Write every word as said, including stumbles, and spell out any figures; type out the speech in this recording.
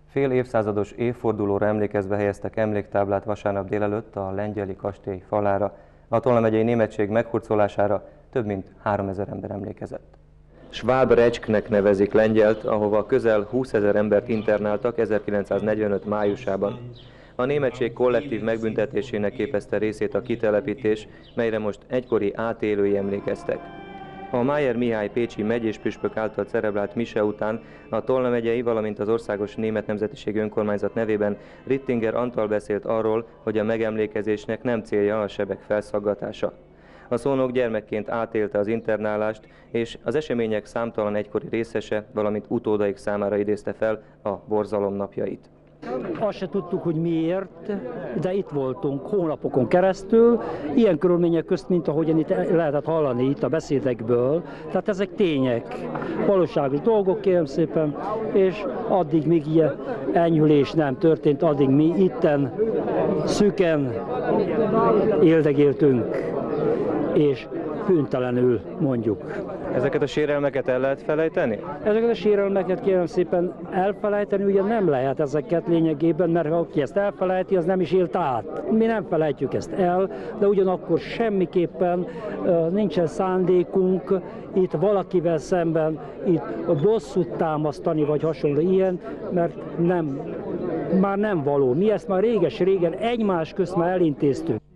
Fél évszázados évfordulóra emlékezve helyeztek emléktáblát vasárnap délelőtt a lengyeli kastély falára. A Tolna megyei németség meghurcolására több mint háromezer ember emlékezett. Schwab-Recsknek nevezik Lengyelt, ahova közel húszezer embert internáltak ezerkilencszáznegyvenöt májusában. A németség kollektív megbüntetésének képezte részét a kitelepítés, melyre most egykori átélői emlékeztek. A Májer Mihály pécsi megyéspüspök által celebrált mise után a Tolna megyei, valamint az Országos Német Nemzetiségi Önkormányzat nevében Rittinger Antal beszélt arról, hogy a megemlékezésnek nem célja a sebek felszaggatása. A szónok gyermekként átélte az internálást, és az események számtalan egykori részese, valamint utódaik számára idézte fel a borzalom napjait. Azt se tudtuk, hogy miért, de itt voltunk hónapokon keresztül, ilyen körülmények közt, mint ahogyan itt lehetett hallani itt a beszédekből. Tehát ezek tények, valóságos dolgok, kérem szépen, és addig, míg ilyen enyhülés nem történt, addig mi itten szüken éldegéltünk, és bűntelenül mondjuk. Ezeket a sérelmeket el lehet felejteni? Ezeket a sérelmeket kérem szépen elfelejteni, ugye nem lehet ezeket lényegében, mert ha aki ezt elfelejti, az nem is élt át. Mi nem felejtjük ezt el, de ugyanakkor semmiképpen uh, nincsen szándékunk itt valakivel szemben itt bosszút támasztani, vagy hasonló ilyen, mert nem, már nem való. Mi ezt már réges-régen egymás közt már elintéztük.